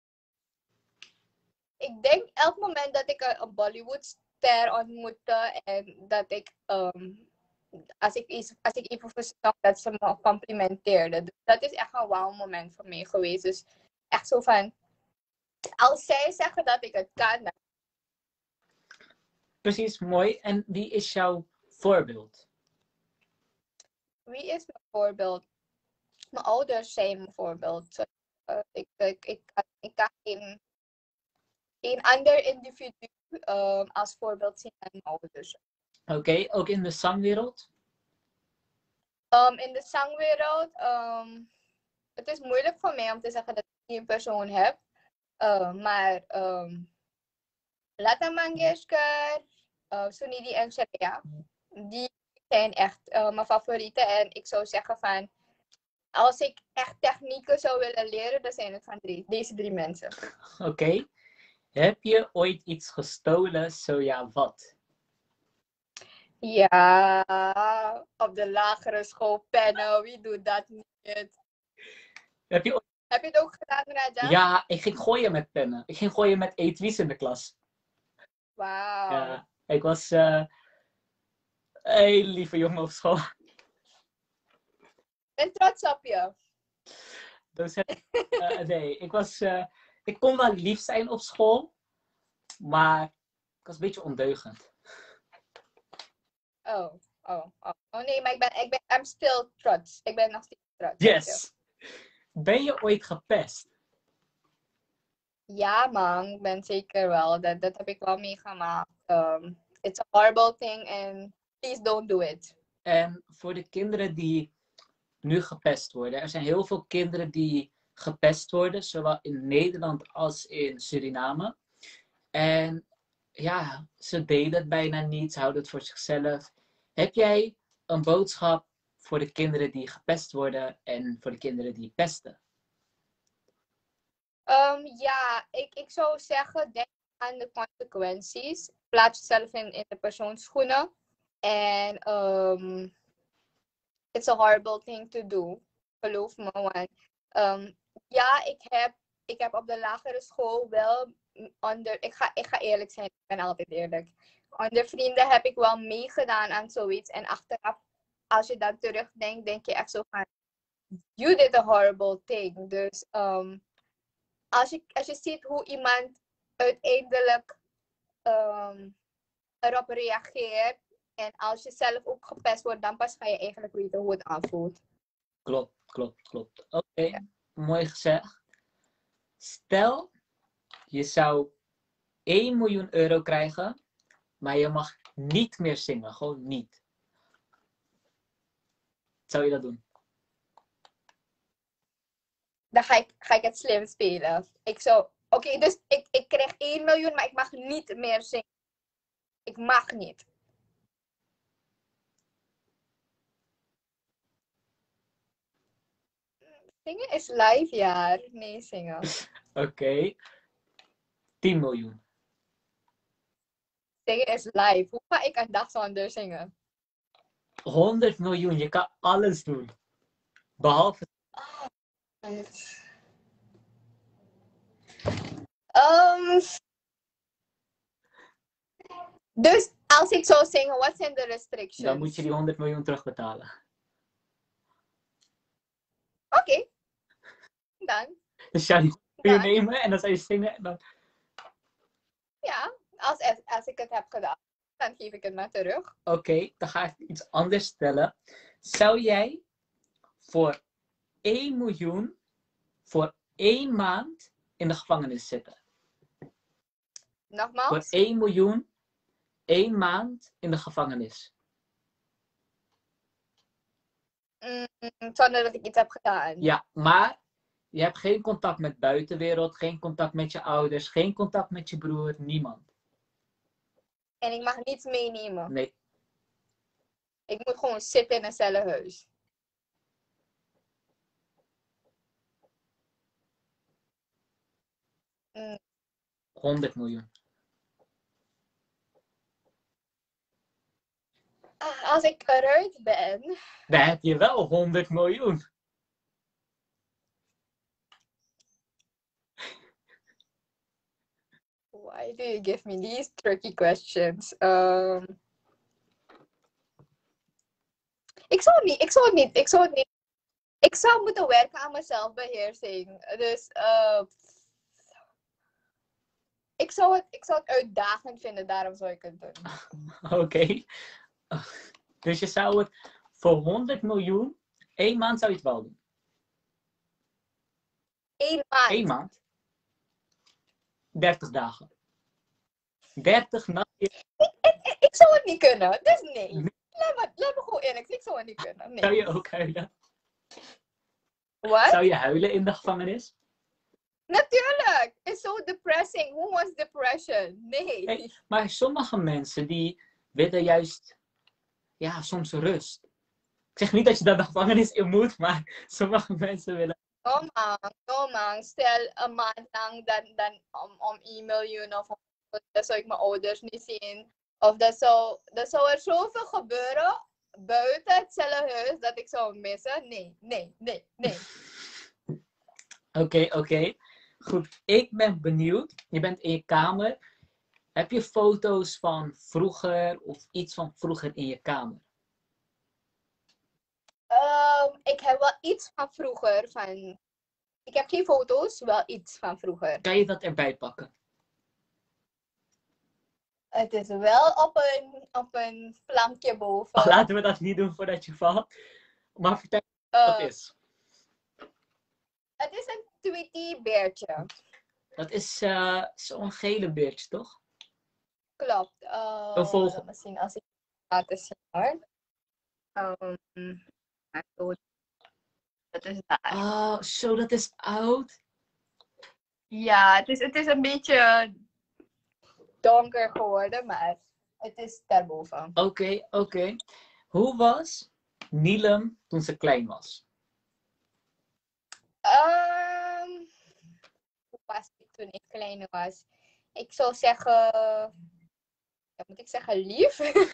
ik denk elk moment dat ik een, een Bollywoodster ontmoette en dat ik, um, als ik iets, als ik even verstond, dat ze me complimenteerde. Dus dat is echt een wow moment voor mij geweest. Dus echt zo van, als zij zeggen dat ik het kan. Dan... Precies, mooi. En wie is jouw voorbeeld? Wie is mijn voorbeeld? Mijn ouders zijn mijn voorbeeld. Uh, ik, ik, ik, ik kan geen, geen ander individu uh, als voorbeeld zien dan mijn ouders. Oké, okay, ook in de zangwereld? Um, in de zangwereld, um, het is moeilijk voor mij om te zeggen dat ik één persoon heb. Uh, maar um, Lata Mangeshkar, uh, Sunidhi en Sharia, die zijn echt uh, mijn favorieten. En ik zou zeggen van, als ik echt technieken zou willen leren, dan zijn het van drie, deze drie mensen. Oké. Okay. Heb je ooit iets gestolen? Zo ja, wat? Ja, op de lagere school pennen, wie doet dat niet? Heb je, ooit... Heb je het ook gedaan, Raja? Ja, ik ging gooien met pennen. Ik ging gooien met etuis in de klas. Wauw. Ja, ik was uh, een hele lieve jongen op school. Ik ben trots op je. Dus, uh, nee, ik was... Uh, ik kon wel lief zijn op school, maar ik was een beetje ondeugend. Oh, oh, oh. Oh nee, maar ik ben, ik ben, I'm still trots. Ik ben nog steeds straat. Yes! Ben je ooit gepest? Ja, man, ik ben zeker wel. Dat, dat heb ik wel meegemaakt. Um, it's a horrible thing and please don't do it. En voor de kinderen die nu gepest worden. Er zijn heel veel kinderen die gepest worden, zowel in Nederland als in Suriname. En ja, ze deden het bijna niet, ze houden het voor zichzelf. Heb jij een boodschap voor de kinderen die gepest worden en voor de kinderen die pesten? Um, ja, ik, ik zou zeggen, denk aan de consequenties. Plaats jezelf in, in de persoons schoenen. En um, it's a horrible thing to do. Geloof me. Want, um, ja, ik heb, ik heb op de lagere school wel onder... Ik ga, ik ga eerlijk zijn, ik ben altijd eerlijk. Onder vrienden heb ik wel meegedaan aan zoiets. En achteraf, als je dan terugdenkt, denk je echt zo van... You did a horrible thing. Dus... Um, Als je, als je ziet hoe iemand uiteindelijk um, erop reageert. En als je zelf ook gepest wordt, dan pas ga je eigenlijk weten hoe het aanvoelt. Klopt, klopt, klopt. Oké, okay. Ja. Mooi gezegd. Stel, je zou één miljoen euro krijgen, maar je mag niet meer zingen. Gewoon niet. Zou je dat doen? Dan ga ik, ga ik het slim spelen. Ik zou... Oké, okay, dus ik, ik krijg één miljoen, maar ik mag niet meer zingen. Ik mag niet. Zingen is live, ja. Nee, zingen. Oké. Okay. tien miljoen. Zingen is live. Hoe ga ik een dag zonder zingen? honderd miljoen. Je kan alles doen. Behalve... Oh, um, dus als ik zou zingen, wat zijn de restrictions? Dan moet je die honderd miljoen terugbetalen. Oké. Okay. Dan. Dus ja, die kun je nemen en dan zou je zingen. En dan... Ja, als, als ik het heb gedaan, dan geef ik het maar terug. Oké, okay, dan ga ik iets anders stellen. Zou jij voor één miljoen voor één maand in de gevangenis zitten? Nogmaals? Voor één miljoen, één maand in de gevangenis. Mm, zonder dat ik iets heb gedaan. Ja, maar je hebt geen contact met de buitenwereld, geen contact met je ouders, geen contact met je broer, niemand. En ik mag niets meenemen? Nee. Ik moet gewoon zitten in een cellenhuis? Mm. honderd miljoen. Als ik eruit ben... Dan heb je wel honderd miljoen. Why do you give me these tricky questions? Um... Ik zou het niet, ik zou het niet, ik zou het niet. Ik zou moeten werken aan mijn zelfbeheersing. Dus, uh, ik, zou het, ik zou het uitdagend vinden, daarom zou ik het doen. Oké. Okay. Dus je zou het voor honderd miljoen, één maand zou je het wel doen? Eén maand? Eén maand? dertig dagen. dertig nachten. Ik, ik, ik, ik zou het niet kunnen, dus nee. nee. Laat, me, laat me gewoon eerlijk, ik zou het niet kunnen. Nee. Zou je ook huilen? Wat? Zou je huilen in de gevangenis? Natuurlijk! It's so depressing. Who wants depression? Nee. Hey, maar sommige mensen die willen juist, ja, soms rust. Ik zeg niet dat je dat de gevangenis in moet, maar sommige mensen willen... No man, no man. Stel een maand lang dan, dan om, om één miljoen of dat zou ik mijn ouders niet zien. Of dat zou, dat zou er zoveel gebeuren buiten het cellenhuis dat ik zou missen. Nee, nee, nee, nee. Oké, okay, oké. Okay. Goed, ik ben benieuwd. Je bent in je kamer. Heb je foto's van vroeger of iets van vroeger in je kamer? Um, ik heb wel iets van vroeger. Van... Ik heb geen foto's, wel iets van vroeger. Kan je dat erbij pakken? Het is wel op een, op een plankje boven. Oh, laten we dat niet doen voordat je valt. Maar vertel uh, wat dat is. Het is een Tweety beertje. Dat is uh, zo'n gele beertje, toch? Klopt. Uh, Een vogel. Misschien als ik het laten zien hoor. Um, dat is daar. Oh, zo, dat is oud. Ja, het is, het is een beetje donker geworden, maar het is daarboven. Oké, okay, oké. Okay. Hoe was Nilem toen ze klein was? Um, hoe was ik toen ik klein was? Ik zou zeggen, ja, moet ik zeggen lief?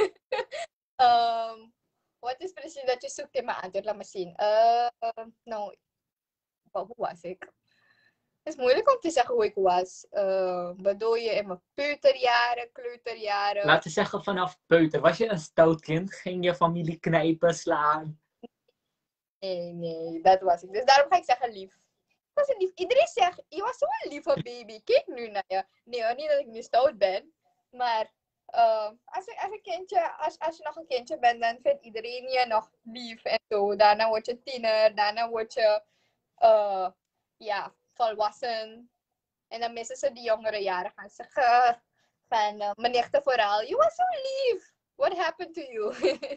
um, wat is precies dat je zoekt in mijn antwoord? Laat me zien. Uh, nou, hoe was ik? Het is moeilijk om te zeggen hoe ik was. Uh, bedoel je in mijn peuterjaren, kleuterjaren? Laten we zeggen vanaf peuter. Was je een stout kind? Ging je familie knijpen, slaan? Nee, nee, dat was ik. Dus daarom ga ik zeggen lief. Ik was een lief. Iedereen zegt, je was zo'n lieve baby. Kijk nu naar je. Nee hoor, niet dat ik nu stout ben. Maar uh, als, je, als, een kindje, als, als je nog een kindje bent, dan vindt iedereen je nog lief en zo. Daarna word je tiener, daarna word je uh, ja, volwassen. En dan missen ze die jongere jaren. Gaan zeggen van uh, mijn nichten vooral. You was so lief. What happened to you?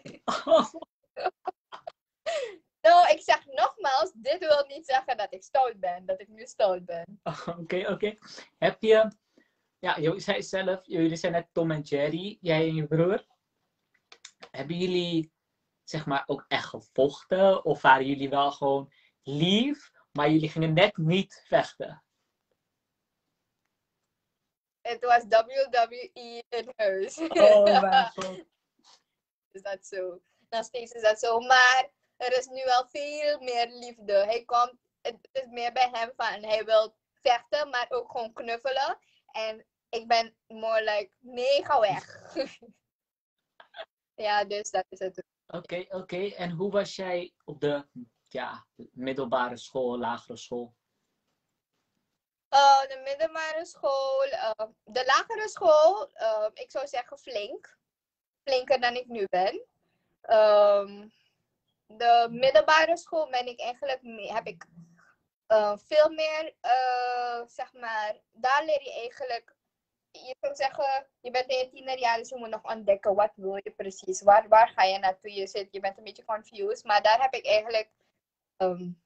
Nou, ik zeg nogmaals, dit wil niet zeggen dat ik stout ben. Dat ik nu stout ben. Oké, oké. Okay, okay. Heb je... Ja, je zei zelf, jullie zijn net Tom en Jerry, jij en je broer. Hebben jullie, zeg maar, ook echt gevochten? Of waren jullie wel gewoon lief, maar jullie gingen net niet vechten? Het was W W E in huis. Oh, mijn god. Is dat zo? Nog steeds is dat zo. Maar er is nu wel veel meer liefde. Hij komt, het is meer bij hem van, hij wil vechten, maar ook gewoon knuffelen. En ik ben more like, nee, ga weg. Ja, dus dat is het. Oké, okay, oké. Okay. En hoe was jij op de ja, middelbare school, lagere school? Uh, de middelbare school, uh, de lagere school, uh, ik zou zeggen flink. Flinker dan ik nu ben. Um, de middelbare school ben ik eigenlijk mee, heb ik uh, veel meer, uh, zeg maar, daar leer je eigenlijk, je kan zeggen, je bent in je tienerjaar, dus je moet nog ontdekken, wat wil je precies, waar, waar ga je naartoe, je zit, je bent een beetje confused, maar daar heb ik eigenlijk, um,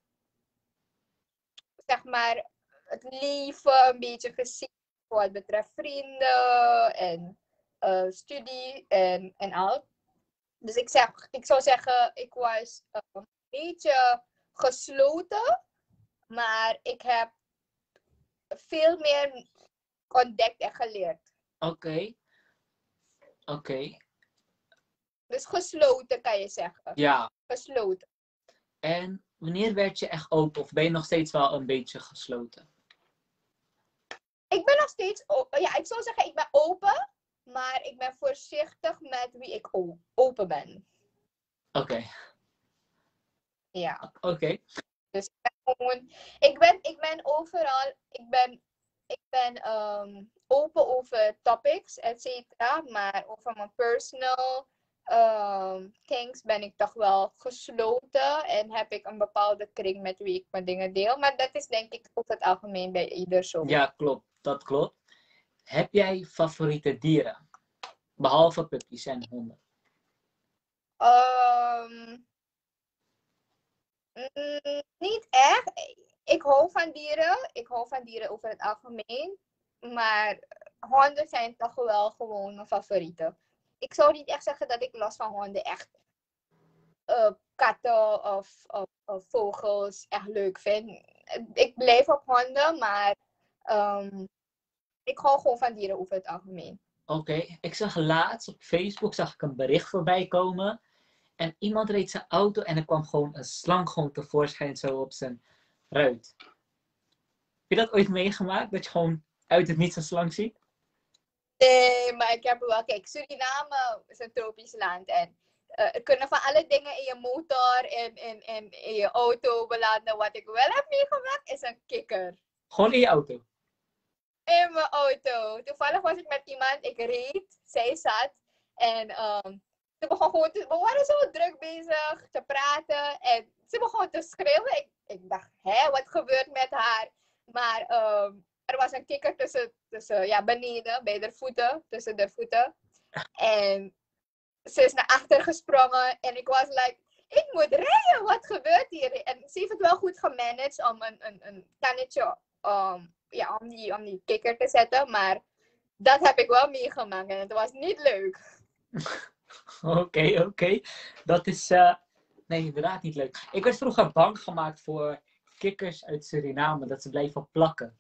zeg maar, het leven een beetje gezien, wat betreft vrienden en uh, studie en, en al. Dus ik, zeg, ik zou zeggen, ik was uh, een beetje gesloten, maar ik heb veel meer ontdekt en geleerd. Oké. Okay. Oké. Okay. Dus gesloten kan je zeggen. Ja. Gesloten. En wanneer werd je echt open? Of ben je nog steeds wel een beetje gesloten? Ik ben nog steeds open. Ja, ik zou zeggen, ik ben open. Maar ik ben voorzichtig met wie ik open ben. Oké. Okay. Ja. Oké. Okay. Dus ik ben gewoon... Ik ben, ik ben overal... Ik ben, ik ben um, open over topics, et cetera. Maar over mijn personal um, things ben ik toch wel gesloten. En heb ik een bepaalde kring met wie ik mijn dingen deel. Maar dat is denk ik over het algemeen bij ieder zo. Ja, klopt. Dat klopt. Heb jij favoriete dieren? Behalve puppies en honden. Um, mm, niet echt. Ik hou van dieren. Ik hou van dieren over het algemeen. Maar honden zijn toch wel gewoon mijn favorieten. Ik zou niet echt zeggen dat ik los van honden echt uh, katten of, of, of vogels echt leuk vind. Ik blijf op honden, maar um, ik hou gewoon van dieren over het algemeen. Oké, okay. Ik zag laatst op Facebook zag ik een bericht voorbij komen. En iemand reed zijn auto en er kwam gewoon een slang gewoon tevoorschijn zo op zijn ruit. Heb je dat ooit meegemaakt? Dat je gewoon uit het niets een slang ziet? Nee, maar ik heb wel... Kijk, Suriname is een tropisch land. En uh, er kunnen van alle dingen in je motor en in, in, in je auto belanden. Wat ik wel heb meegemaakt is een kikker. Gewoon in je auto? In mijn auto. Toevallig was ik met iemand, ik reed, zij zat. En um, ze begon gewoon te, we waren zo druk bezig te praten en ze begon te schreeuwen. Ik, ik dacht, hè, wat gebeurt met haar? Maar um, er was een kikker tussen, tussen, ja, beneden, bij de voeten, tussen de voeten. En ze is naar achter gesprongen en ik was like, ik moet rijden, wat gebeurt hier? En ze heeft het wel goed gemanaged om een, een, een kannetje, um, ja, om die, om die kikker te zetten. Maar dat heb ik wel meegemaakt en het was niet leuk. Oké, okay, oké. Okay. Dat is, uh, nee, inderdaad niet leuk. Ik werd vroeger bang gemaakt voor kikkers uit Suriname, dat ze blijven plakken.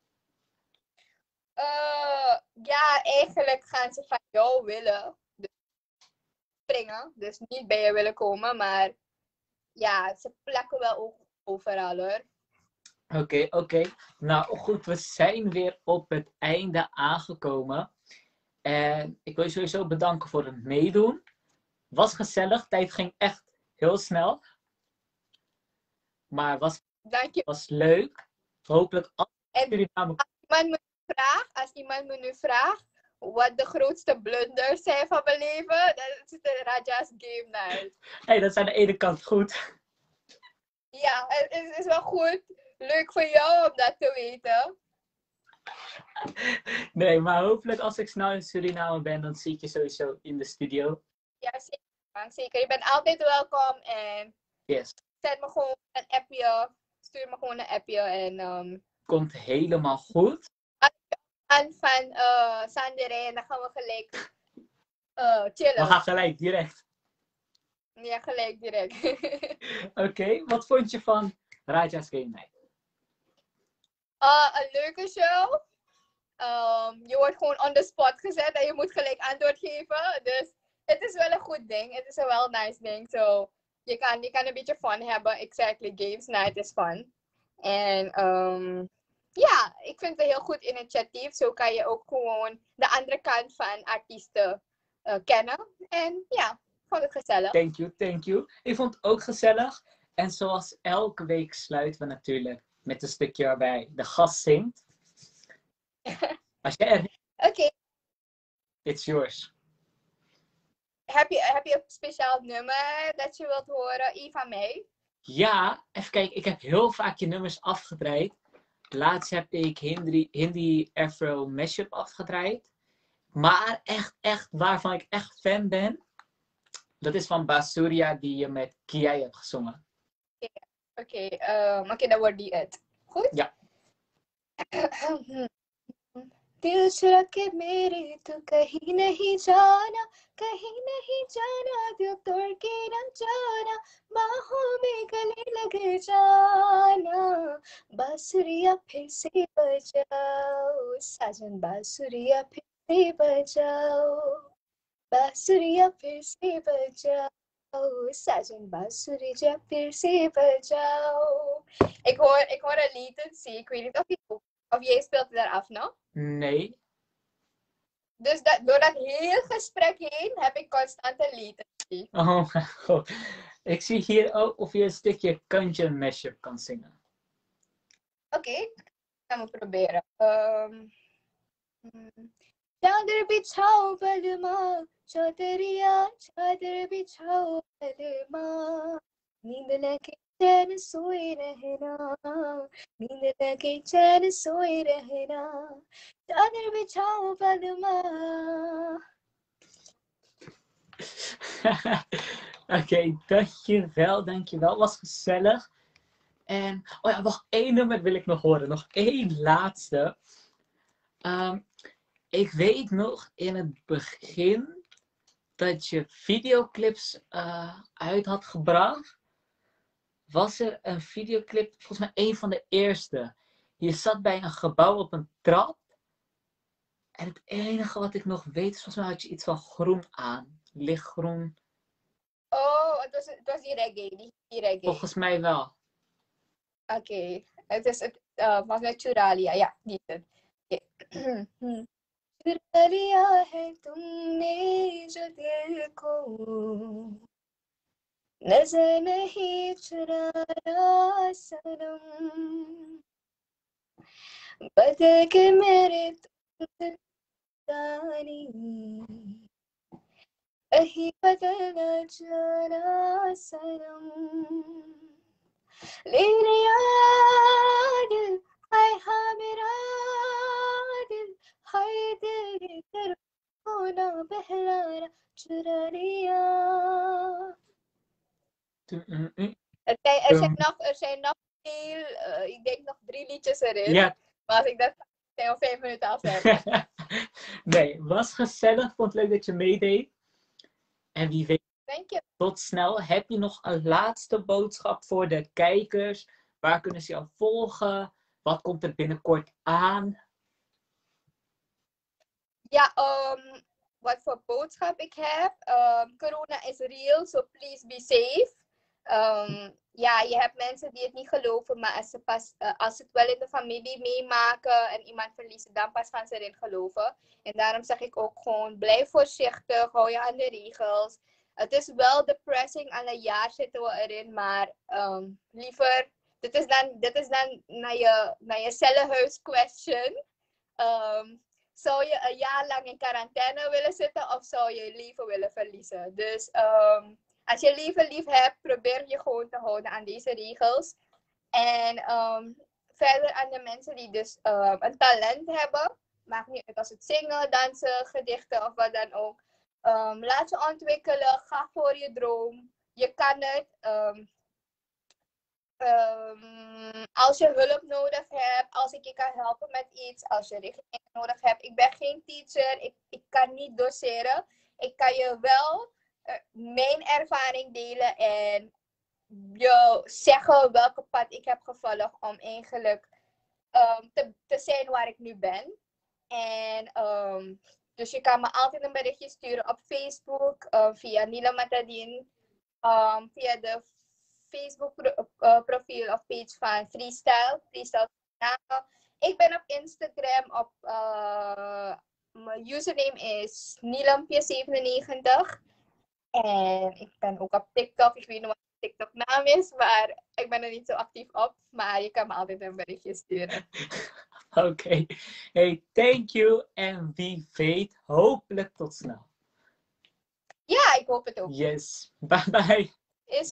Uh, ja, eigenlijk gaan ze van jou willen dus springen, dus niet bij je willen komen, maar ja, ze plakken wel ook overal hoor. Oké, okay, oké. Okay. Nou goed, we zijn weer op het einde aangekomen. En ik wil je sowieso bedanken voor het meedoen. Was gezellig, tijd ging echt heel snel. Maar was, Dank je. was leuk. Hopelijk als jullie namen. Als iemand me vraagt, als iemand me nu vraagt wat de grootste blunders zijn van mijn leven, dan is het de Raja's Game Night. Hé, hey, dat is aan de ene kant goed. Ja, het is, is wel goed. Leuk voor jou om dat te weten. Nee, maar hopelijk als ik snel in Suriname ben, dan zie ik je sowieso in de studio. Ja, zeker. zeker. Je bent altijd welkom en yes. Zet me gewoon een appje. Stuur me gewoon een appje en... Um, Komt helemaal goed. Aan van uh, Sandere en dan gaan we gelijk uh, chillen. We gaan gelijk, direct. Ja, gelijk, direct. Oké, okay, wat vond je van Raja's Game Night? Uh, een leuke show. Um, je wordt gewoon on the spot gezet en je moet gelijk antwoord geven. Dus het is wel een goed ding. Het is een wel nice ding. So, je, kan, je kan een beetje fun hebben. Exactly, games night is fun. En um, ja, ik vind het een heel goed initiatief. Zo kan je ook gewoon de andere kant van artiesten uh, kennen. En ja, ik vond het gezellig. Thank you, thank you. Ik vond het ook gezellig. En zoals elke week sluiten we natuurlijk met een stukje waarbij de gast zingt. Als jij er... Oké. Okay. It's yours. Heb je, heb je een speciaal nummer dat je wilt horen? Een van mij? Ja, even kijken. Ik heb heel vaak je nummers afgedraaid. Laatst heb ik Hindi, Hindi Afro Mashup afgedraaid. Maar echt, echt, waarvan ik echt fan ben. Dat is van Basuria die je met Kiai hebt gezongen. Oké, okay, um, oké, okay, dan wordt die het. Goed? Ja. दिल चुरा के मेरे तो कहीं नहीं जाना कहीं नहीं जाना दिल तोड़ के न जाना बाहों में गले लगे जाना बांसुरिया फिर से बजाओ साजन बांसुरिया फिर से बजाओ बांसुरिया फिर से बजाओ साजन बांसुरिया फिर से बजाओ ik hoor ik hoor een lied zie ik weet niet of je Of jij speelt daar af, no? Nee. Dus dat, door dat hele gesprek heen heb ik constant een lied. Oh mijn god. Ik zie hier ook of je een stukje country mashup kan zingen. Oké, okay. Gaan we proberen. Um, चादर बिछाओ बलमा चौधरिया चादर बिछाओ बलमा नींद लगे चैन सोए रहना नींद लगे चैन सोए रहना चादर बिछाओ बलमा. Oké, okay, dankjewel, dankjewel. Was gezellig. En, oh ja, nog één nummer wil ik nog horen. Nog één laatste. Um, ik weet nog in het begin dat je videoclips uh, uit had gebracht. Was er een videoclip, volgens mij een van de eerste. Je zat bij een gebouw op een trap. En het enige wat ik nog weet is, volgens mij had je iets van groen aan. Lichtgroen. Oh, het was, het was die reggae, die, die reggae. Volgens mij wel. Oké, okay. Het is het, uh, volgens mij Churalia, ja, die is het. Okay. चुरा लिया है तुमने जो दिल को नजर नहीं चुराया सनम बदल के मेरे तुम जानी अही बदलना जरा सनम ले लिया दिल हाय हाँ मेरा दिल हाय दिल तेरे को ना बहलाना चुरा लिया. Er zijn, er zijn nog, er zijn nog veel, uh, ik denk nog drie liedjes erin. Ja. Maar als ik dat zijn al vijf minuten af hebben. Nee, was gezellig. Vond het leuk dat je meedeed. En wie weet, Dank je. tot snel. Heb je nog een laatste boodschap voor de kijkers? Waar kunnen ze jou volgen? Wat komt er binnenkort aan? Ja, um, wat voor boodschap ik heb. Um, corona is real, so please be safe. Um, ja, je hebt mensen die het niet geloven, maar als ze, pas, uh, als ze het wel in de familie meemaken en iemand verliezen, dan pas gaan ze erin geloven. En daarom zeg ik ook gewoon, blijf voorzichtig, hou je aan de regels. Het is wel depressing, al een jaar zitten we erin, maar um, liever, dit is dan, dit is dan naar je, naar je cellenhuis question. Um, zou je een jaar lang in quarantaine willen zitten of zou je je leven willen verliezen? Dus um, als je leven lief hebt, probeer je gewoon te houden aan deze regels. En um, verder aan de mensen die dus um, een talent hebben, maakt niet uit als het zingen, dansen, gedichten of wat dan ook. Um, laat je ontwikkelen, ga voor je droom. Je kan het. Um, um, als je hulp nodig hebt, als ik je kan helpen met iets, als je richtlijnen nodig hebt. Ik ben geen teacher, ik, ik kan niet doseren. Ik kan je wel uh, mijn ervaring delen en je zeggen welke pad ik heb gevolgd om eigenlijk um, te, te zijn waar ik nu ben. En um, dus je kan me altijd een berichtje sturen op Facebook, uh, via Nila Matadin, um, via de Facebook pro uh, profiel of page van Freestyle. Freestyle. Ik ben op Instagram op, uh, mijn username is Nilampje zevenennegentig. En ik ben ook op TikTok. Ik weet niet wat TikTok naam is, maar ik ben er niet zo actief op. Maar je kan me altijd een berichtje sturen. Oké. Okay. Hey, thank you. En wie weet, hopelijk tot snel. Ja, ik hoop het ook. Yes. Bye bye.